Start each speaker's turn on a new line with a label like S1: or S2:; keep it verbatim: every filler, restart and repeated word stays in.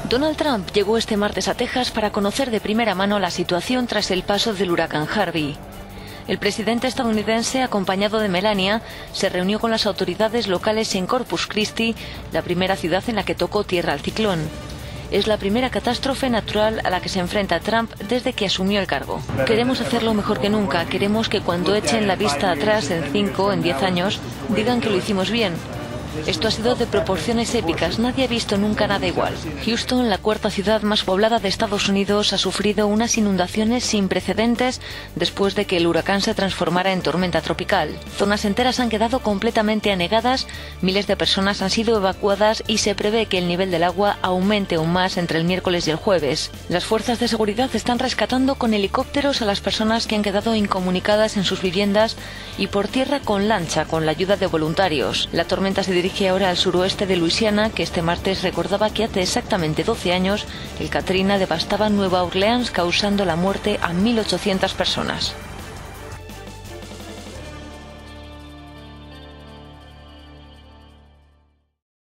S1: Donald Trump llegó este martes a Texas para conocer de primera mano la situación tras el paso del huracán Harvey. El presidente estadounidense, acompañado de Melania, se reunió con las autoridades locales en Corpus Christi, la primera ciudad en la que tocó tierra el ciclón. Es la primera catástrofe natural a la que se enfrenta Trump desde que asumió el cargo. Queremos hacerlo mejor que nunca. Queremos que cuando echen la vista atrás en cinco, en diez años, digan que lo hicimos bien. Esto ha sido de proporciones épicas. Nadie ha visto nunca nada igual. Houston, la cuarta ciudad más poblada de Estados Unidos, ha sufrido unas inundaciones sin precedentes después de que el huracán se transformara en tormenta tropical. Zonas enteras han quedado completamente anegadas, miles de personas han sido evacuadas y se prevé que el nivel del agua aumente aún más entre el miércoles y el jueves. Las fuerzas de seguridad están rescatando con helicópteros a las personas que han quedado incomunicadas en sus viviendas y por tierra con lancha, con la ayuda de voluntarios. La tormenta se dirige ahora al suroeste de Luisiana, que este martes recordaba que hace exactamente doce años el Katrina devastaba Nueva Orleans, causando la muerte a mil ochocientas personas.